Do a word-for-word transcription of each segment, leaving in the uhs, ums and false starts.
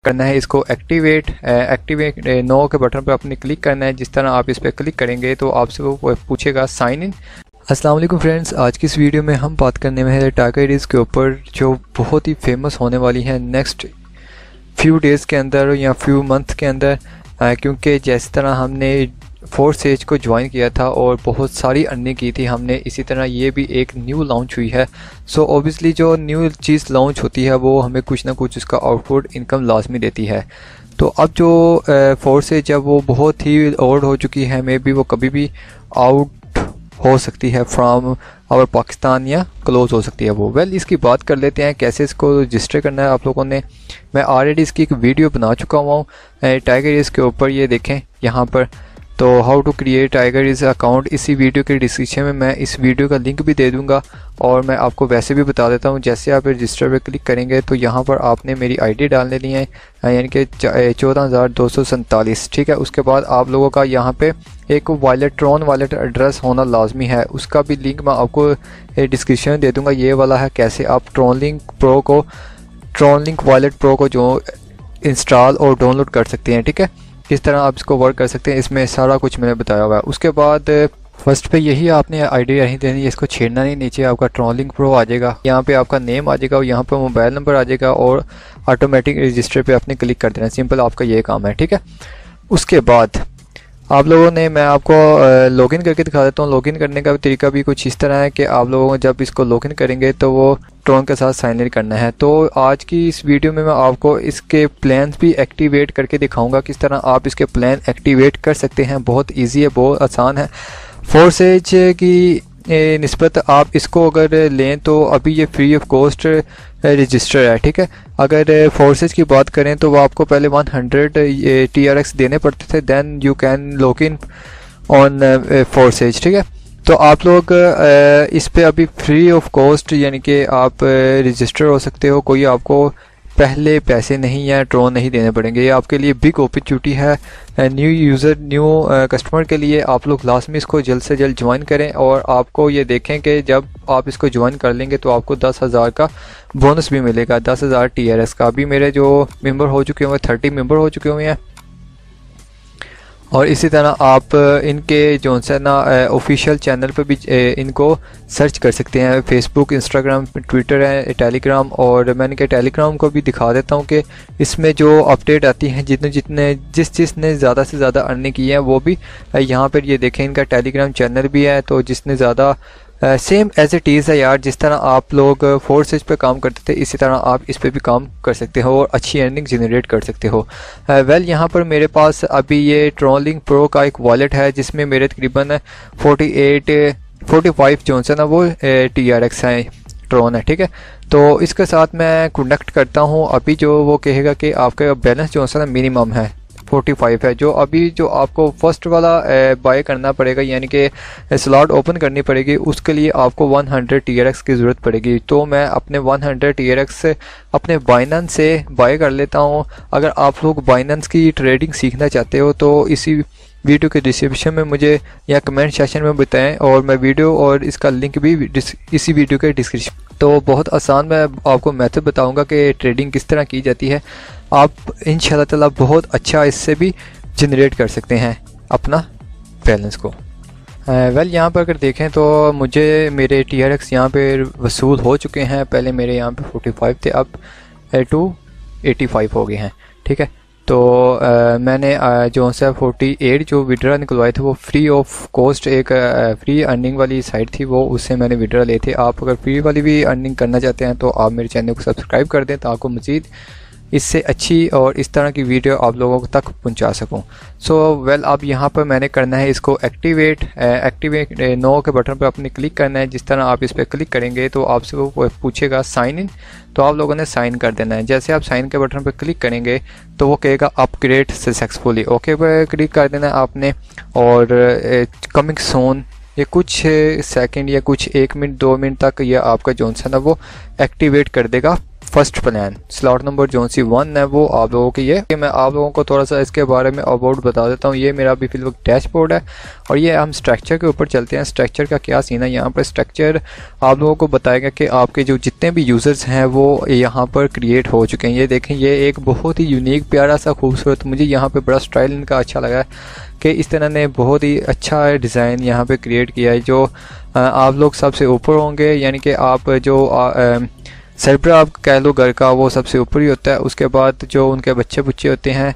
करना है इसको एक्टिवेट एक्टिवेट नो के बटन पर आपने क्लिक करना है। जिस तरह आप इस पर क्लिक करेंगे तो आपसे वो पूछेगा साइन इन। अस्सलाम वालेकुम फ्रेंड्स, आज की इस वीडियो में हम बात करने में है टाइगर आईडीज़ के ऊपर जो बहुत ही फेमस होने वाली हैं नेक्स्ट फ्यू डेज़ के अंदर या फ्यू मंथ के अंदर, क्योंकि जिस तरह हमने फोर्सेज को ज्वाइन किया था और बहुत सारी अर्निंग की थी हमने, इसी तरह ये भी एक न्यू लॉन्च हुई है। सो so, ऑब्वियसली जो न्यू चीज़ लॉन्च होती है वो हमें कुछ ना कुछ उसका आउटपुट इनकम लाजमी देती है। तो अब जो फोर्सेज है वो बहुत ही ओल्ड हो चुकी है, मे बी वो कभी भी आउट हो सकती है फ्राम आवर पाकिस्तान या क्लोज हो सकती है वो। वेल well, इसकी बात कर लेते हैं कैसे इसको रजिस्टर करना है। आप लोगों ने, मैं ऑलरेडी इसकी एक वीडियो बना चुका हुआ हूँ टाइगर इसके ऊपर, ये देखें यहाँ पर। तो how to create tiger is account, इसी वीडियो के डिस्क्रिप्शन में मैं इस वीडियो का लिंक भी दे दूंगा और मैं आपको वैसे भी बता देता हूँ। जैसे आप रजिस्टर पर क्लिक करेंगे तो यहाँ पर आपने मेरी आईडी डालने ली है, यानी कि चौदह हज़ार दो सौ सैंतालीस, ठीक है। उसके बाद आप लोगों का यहाँ पे एक वॉलेट ट्रॉन वॉलेट एड्रेस होना लाजमी है, उसका भी लिंक मैं आपको डिस्क्रिप्शन में दे दूँगा। ये वाला है कैसे आप ट्रॉन लिंक प्रो को ट्रॉन लिंक वॉलेट प्रो को जो इंस्टॉल और डाउनलोड कर सकते हैं, ठीक है। किस तरह आप इसको वर्क कर सकते हैं, इसमें सारा कुछ मैंने बताया हुआ है। उसके बाद फर्स्ट पे यही आपने आईडी नहीं देनी है, इसको छेड़ना नहीं। नीचे आपका ट्रॉलिंग प्रो आ जाएगा, यहाँ पे आपका नेम आ जाएगा और यहाँ पे मोबाइल नंबर आ जाएगा और ऑटोमेटिक रजिस्टर पे आपने क्लिक कर देना। सिंपल आपका ये काम है, ठीक है। उसके बाद आप लोगों ने, मैं आपको लॉगिन करके दिखा देता हूँ। लॉगिन करने का तरीका भी कुछ इस तरह है कि आप लोगों को जब इसको लॉगिन करेंगे तो वो ट्रॉन के साथ साइन इन करना है। तो आज की इस वीडियो में मैं आपको इसके प्लान्स भी एक्टिवेट करके दिखाऊंगा, किस तरह आप इसके प्लान एक्टिवेट कर सकते हैं। बहुत इजी है, बहुत आसान है। फोर्सेज की निस्बत आप इसको अगर लें तो अभी ये फ्री ऑफ कॉस्ट रजिस्टर है, ठीक है। अगर फोर्सेज की बात करें तो वो आपको पहले हंड्रेड टी आर एक्स देने पड़ते थे, then you can log in on Forsage, ठीक है। तो आप लोग इस पे अभी फ्री ऑफ कॉस्ट यानी कि आप रजिस्टर हो सकते हो, कोई आपको पहले पैसे नहीं या ट्रॉन नहीं देने पड़ेंगे। ये आपके लिए बिग अपॉर्चुनिटी है न्यू यूज़र न्यू कस्टमर के लिए। आप लोग लाजमी इसको जल्द से जल्द ज्वाइन करें और आपको ये देखें कि जब आप इसको ज्वाइन कर लेंगे तो आपको दस हज़ार का बोनस भी मिलेगा, दस हज़ार टी आर एस का। अभी मेरे जो मेंबर हो चुके हुए थर्टी मेंबर हो चुके हुए हैं और इसी तरह आप इनके जो है ना ऑफिशियल चैनल पर भी इनको सर्च कर सकते हैं। फेसबुक, इंस्टाग्राम, ट्विटर है, टेलीग्राम, और मैंने क्या टेलीग्राम को भी दिखा देता हूँ कि इसमें जो अपडेट आती हैं, जितने जितने जिस जिसने ज़्यादा से ज़्यादा अर्निंग की है वो भी यहाँ पर ये देखें। इनका टेलीग्राम चैनल भी है, तो जिसने ज़्यादा सेम एज इट इज़ है यार। जिस तरह आप लोग फोर्सेज पे काम करते थे इसी तरह आप इस पे भी काम कर सकते हो और अच्छी अर्निंग जनरेट कर सकते हो। वेल uh, well, यहाँ पर मेरे पास अभी ये ट्रॉलिंग प्रो का एक वॉलेट है जिसमें मेरे तकरीबन फोर्टी एट फोर्टी फाइव जो है ना वो टी आर एक्स है, ट्रॉन है, ठीक है। तो इसके साथ मैं कनेक्ट करता हूँ। अभी जो वो कहेगा कि आपका बैलेंस जो है ना मिनिमम है फोर्टी फाइव है, जो अभी जो आपको फर्स्ट वाला बाय करना पड़ेगा यानी कि स्लॉट ओपन करनी पड़ेगी, उसके लिए आपको हंड्रेड टी आर एक्स की ज़रूरत पड़ेगी। तो मैं अपने हंड्रेड टी आर एक्स अपने बाइनेंस से बाय कर लेता हूँ। अगर आप लोग बाइनेंस की ट्रेडिंग सीखना चाहते हो तो इसी वीडियो के डिस्क्रिप्शन में मुझे या कमेंट सेक्शन में बताएं और मैं वीडियो और इसका लिंक भी इसी वीडियो के डिस्क्रिप्शन। तो बहुत आसान मैं आपको मेथड बताऊंगा कि ट्रेडिंग किस तरह की जाती है। आप इंशाल्लाह ताला बहुत अच्छा इससे भी जनरेट कर सकते हैं अपना बैलेंस को। वेल well, यहाँ पर अगर देखें तो मुझे मेरे टी आर एक्स यहाँ पे वसूल हो चुके हैं। पहले मेरे यहाँ पे फोर्टी फाइव थे, अब टू एटी फाइव हो गए हैं, ठीक है। तो आ, मैंने आ, जो है फोर्टी एट जो विड्रा निकलवाए थे वो फ्री ऑफ कॉस्ट एक आ, फ्री अर्निंग वाली साइट थी, वो उससे मैंने विड्रा लिए थे। आप अगर फ्री वाली भी अर्निंग करना चाहते हैं तो आप मेरे चैनल को सब्सक्राइब कर दें ताकि मज़ीद इससे अच्छी और इस तरह की वीडियो आप लोगों तक पहुंचा सकूं। सो वेल अब यहाँ पर मैंने करना है इसको एक्टिवेट एक्टिवेट नो के बटन पर आपने क्लिक करना है। जिस तरह आप इस पर क्लिक करेंगे तो आपसे वो पूछेगा साइन इन, तो आप लोगों ने साइन कर देना है। जैसे आप साइन के बटन पर क्लिक करेंगे तो वो कहेगा अपग्रेड सक्सेसफुली, ओके पर क्लिक कर देना है आपने और कमिंग सोन ये कुछ सेकंड या कुछ एक मिनट दो मिनट तक ये आपका जो है ना वो एक्टिवेट कर देगा फर्स्ट प्लान स्लॉट नंबर जो सी वन है वो आप लोगों की ये मैं आप लोगों को थोड़ा सा इसके बारे में अबाउट बता देता हूँ। ये मेरा अभी फिल वक्त डैशबोर्ड है और ये हम स्ट्रक्चर के ऊपर चलते हैं। स्ट्रक्चर का क्या सीन है, यहाँ पर स्ट्रक्चर आप लोगों को बताएगा कि आपके जो जितने भी यूज़र्स हैं वो यहाँ पर क्रिएट हो चुके हैं। ये देखें, ये एक बहुत ही यूनिक प्यारा सा खूबसूरत, मुझे यहाँ पर बड़ा स्टाइल इनका अच्छा लगा है कि इस तरह ने बहुत ही अच्छा डिज़ाइन यहाँ पे क्रिएट किया है। जो आप लोग सबसे ऊपर होंगे, यानी कि आप जो सरबरा आप कह लो घर का, वो सबसे ऊपर ही होता है। उसके बाद जो उनके बच्चे बुच्चे होते हैं,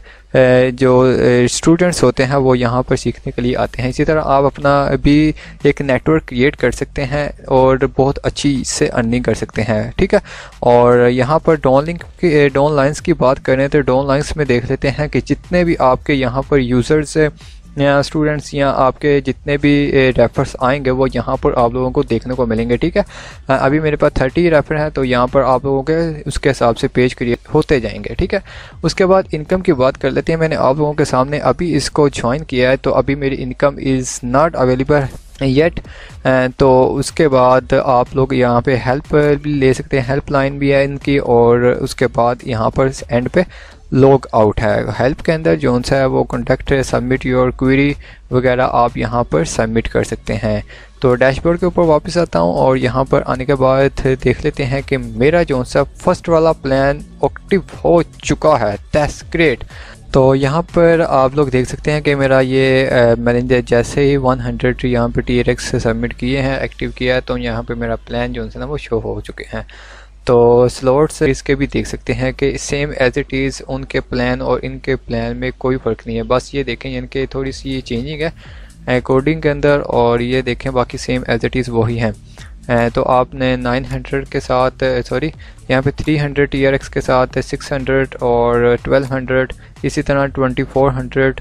जो स्टूडेंट्स होते हैं, वो यहाँ पर सीखने के लिए आते हैं। इसी तरह आप अपना भी एक नेटवर्क क्रिएट कर सकते हैं और बहुत अच्छी से अर्निंग कर सकते हैं, ठीक है। और यहाँ पर डाउन लिंक की डाउन लाइन्स की बात करें तो डाउन लाइन्स में देख लेते हैं कि जितने भी आपके यहाँ पर यूज़र्स या स्टूडेंट्स या आपके जितने भी रेफर्स आएंगे वो यहाँ पर आप लोगों को देखने को मिलेंगे, ठीक है। अभी मेरे पास थर्टी रेफर हैं तो यहाँ पर आप लोगों के उसके हिसाब से पेज क्रिएट होते जाएंगे, ठीक है। उसके बाद इनकम की बात कर लेते हैं। मैंने आप लोगों के सामने अभी इसको ज्वाइन किया है तो अभी मेरी income is not available yet. तो उसके बाद आप लोग यहाँ पे हेल्प भी ले सकते हैं, हेल्प लाइन भी है इनकी। और उसके बाद यहाँ पर एंड पे लॉग आउट है। हेल्प के अंदर जो सा है वो कॉन्टैक्ट सबमिट योर क्वेरी वगैरह आप यहाँ पर सबमिट कर सकते हैं। तो डैशबोर्ड के ऊपर वापस आता हूँ और यहाँ पर आने के बाद देख लेते हैं कि मेरा जो सा फर्स्ट वाला प्लान एक्टिव हो चुका है। That's great. तो यहाँ पर आप लोग देख सकते हैं कि मेरा ये आ, मैंने जैसे ही हंड्रेड यहाँ पे टी आर एक्स सबमिट किए हैं, एक्टिव किया है, तो यहाँ पे मेरा प्लान जो है ना वो शो हो चुके हैं। तो स्लॉट्स इसके भी देख सकते हैं कि सेम एज इट इज़ उनके प्लान और इनके प्लान में कोई फ़र्क नहीं है। बस ये देखें इनके थोड़ी सी ये चेंजिंग है कोडिंग के अंदर, और ये देखें बाकी सेम एज इट इज़ वही हैं। तो आपने नाइन हंड्रेड के साथ सॉरी यहाँ पे three hundred T R X के साथ सिक्स हंड्रेड और ट्वेल्व हंड्रेड, इसी तरह ट्वेंटी फोर हंड्रेड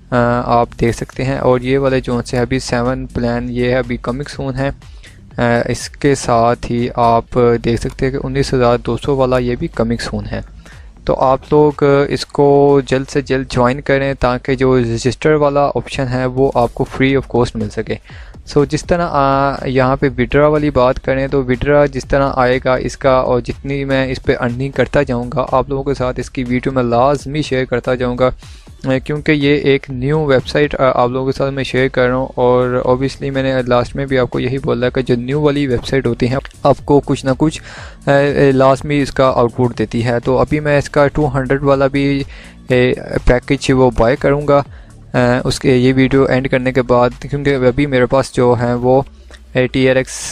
आप देख सकते हैं। और ये वाले जो से अभी सेवन प्लान ये है अभी कमिंग सून है। इसके साथ ही आप देख सकते हैं कि उन्नीस हज़ार दो सौ वाला ये भी कमिंग सून है। तो आप लोग इसको जल्द से जल्द ज्वाइन करें ताकि जो रजिस्टर वाला ऑप्शन है वो आपको फ्री ऑफ कॉस्ट मिल सके। सो so, जिस तरह यहाँ पे विड्रा वाली बात करें तो विड्रा जिस तरह आएगा इसका, और जितनी मैं इस पे अर्निंग करता जाऊँगा आप लोगों के साथ इसकी वीडियो में लाजमी शेयर करता जाऊँगा, क्योंकि ये एक न्यू वेबसाइट आप लोगों के साथ मैं शेयर कर रहा हूँ। और ऑब्वियसली मैंने लास्ट में भी आपको यही बोला कि जो न्यू वाली वेबसाइट होती है आपको कुछ ना कुछ लास्ट में इसका आउटपुट देती है। तो अभी मैं इसका टू हंड्रेड वाला भी पैकेज वो बाय करूँगा उसके ये वीडियो एंड करने के बाद, क्योंकि अभी मेरे पास जो है वो टी आर एक्स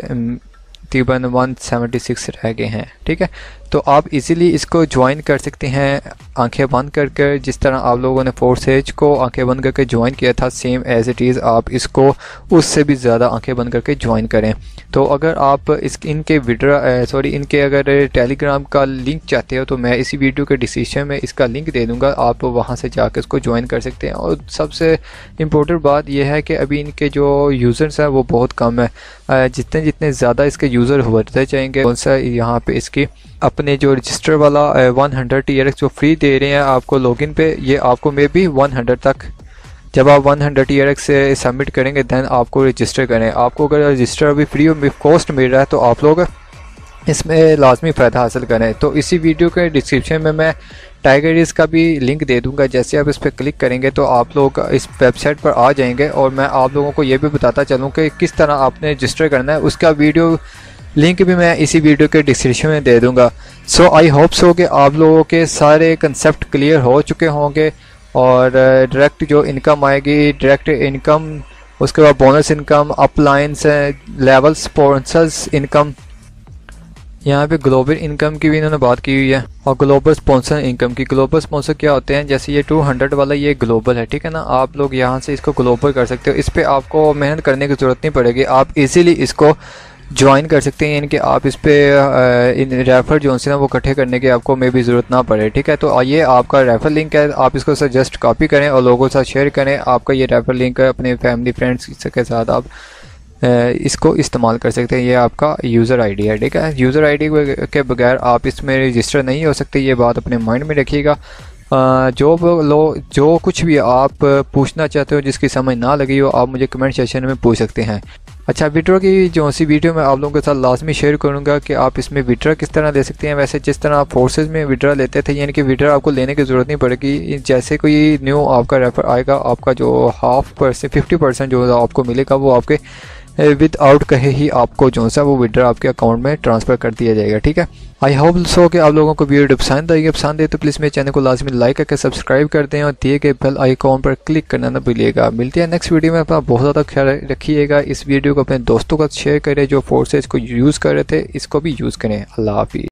तकरीबन वन सेवेंटी सिक्स रह गए हैं, ठीक है। तो आप इजीली इसको ज्वाइन कर सकते हैं आंखें बंद कर कर, जिस तरह आप लोगों ने फोर्स एज को आंखें बंद करके ज्वाइन किया था सेम एज इट इज़ आप इसको उससे भी ज़्यादा आंखें बंद करके ज्वाइन करें। तो अगर आप इस इनके विड्रा सॉरी इनके अगर टेलीग्राम का लिंक चाहते हो तो मैं इसी वीडियो के डिस्क्रिप्शन में इसका लिंक दे दूँगा, आप वहाँ से जाकर इसको ज्वाइन कर सकते हैं। और सबसे इम्पोर्टेंट बात यह है कि अभी इनके जो यूज़र्स हैं वो बहुत कम है। जितने जितने ज़्यादा इसके यूज़र बढ़ते जाएंगे कौन सा यहाँ पे इसकी अपने जो रजिस्टर वाला one hundred T R X जो फ्री दे रहे हैं आपको लॉगिन पे, ये आपको मे बी वन हंड्रेड तक जब आप one hundred T R X से सबमिट करेंगे दैन आपको रजिस्टर करें। आपको अगर रजिस्टर अभी फ्री ऑफ कॉस्ट मिल रहा है तो आप लोग इसमें लाजमी फ़ायदा हासिल करें। तो इसी वीडियो के डिस्क्रिप्शन में मैं टाइगर इज का भी लिंक दे दूंगा, जैसे आप इस पर क्लिक करेंगे तो आप लोग इस वेबसाइट पर आ जाएंगे। और मैं आप लोगों को ये भी बताता चलूँ कि किस तरह आपने रजिस्टर करना है, उसका वीडियो लिंक भी मैं इसी वीडियो के डिस्क्रिप्शन में दे दूंगा। सो आई होप सो कि आप लोगों के सारे कंसेप्ट क्लियर हो चुके होंगे। और डायरेक्ट जो इनकम आएगी, डायरेक्ट इनकम, उसके बाद bonus income, uplines, level sponsors income, यहाँ पे ग्लोबल इनकम की भी इन्होंने बात की हुई है, और ग्लोबल स्पॉन्सर इनकम की। ग्लोबल स्पॉन्सर क्या होते हैं, जैसे ये टू हंड्रेड वाला ये ग्लोबल है, ठीक है ना। आप लोग यहाँ से इसको ग्लोबल कर सकते हो, इस पर आपको मेहनत करने की ज़रूरत नहीं पड़ेगी, आप इजीली इसको ज्वाइन कर सकते हैं। यानी कि आप इस पर इन रेफर जो है ना वो इकट्ठे करने की आपको मे भी ज़रूरत ना पड़े, ठीक है। तो ये आपका रेफर लिंक है, आप इसको जस्ट कॉपी करें और लोगों के साथ शेयर करें। आपका ये रेफर लिंक है, अपने फैमिली फ्रेंड्स के साथ आप इसको इस्तेमाल कर सकते हैं। ये आपका यूज़र आईडी है, ठीक है। यूज़र आईडी के बगैर आप इसमें रजिस्टर नहीं हो सकते, ये बात अपने माइंड में रखिएगा। जो लो जो कुछ भी आप पूछना चाहते हो जिसकी समझ ना लगी हो आप मुझे कमेंट सेक्शन में पूछ सकते हैं। अच्छा, विड्रॉ की जो सी वीडियो मैं आप लोगों के साथ लाजमी शेयर करूंगा कि आप इसमें विड्रॉ किस तरह ले सकते हैं। वैसे जिस तरह आप फोर्सेज में विड्रॉ लेते थे, यानी कि विड्रॉ आपको लेने की ज़रूरत नहीं पड़ेगी। जैसे कोई न्यू आपका रेफर आएगा, आपका जो हाफ परसेंट फिफ्टी परसेंट जो आपको मिलेगा वो आपके विद आउट कहे ही आपको जो सा वो विड्रॉ आपके अकाउंट में ट्रांसफ़र कर दिया जाएगा। ठीक है, आई होप सो कि आप लोगों को वीडियो पसंद आई। पसंद है तो प्लीज़ मेरे चैनल को लाजमी लाइक करके सब्सक्राइब कर दें और दिए गए बेल आइकॉन पर क्लिक करना ना भूलिएगा। मिलते हैं नेक्स्ट वीडियो में। अपना बहुत ज़्यादा ख्याल रखिएगा। इस वीडियो को अपने दोस्तों का शेयर करें जो फोर्सेज को यूज़ कर रहे थे, इसको भी यूज़ करें। अल्लाह हाफिज़।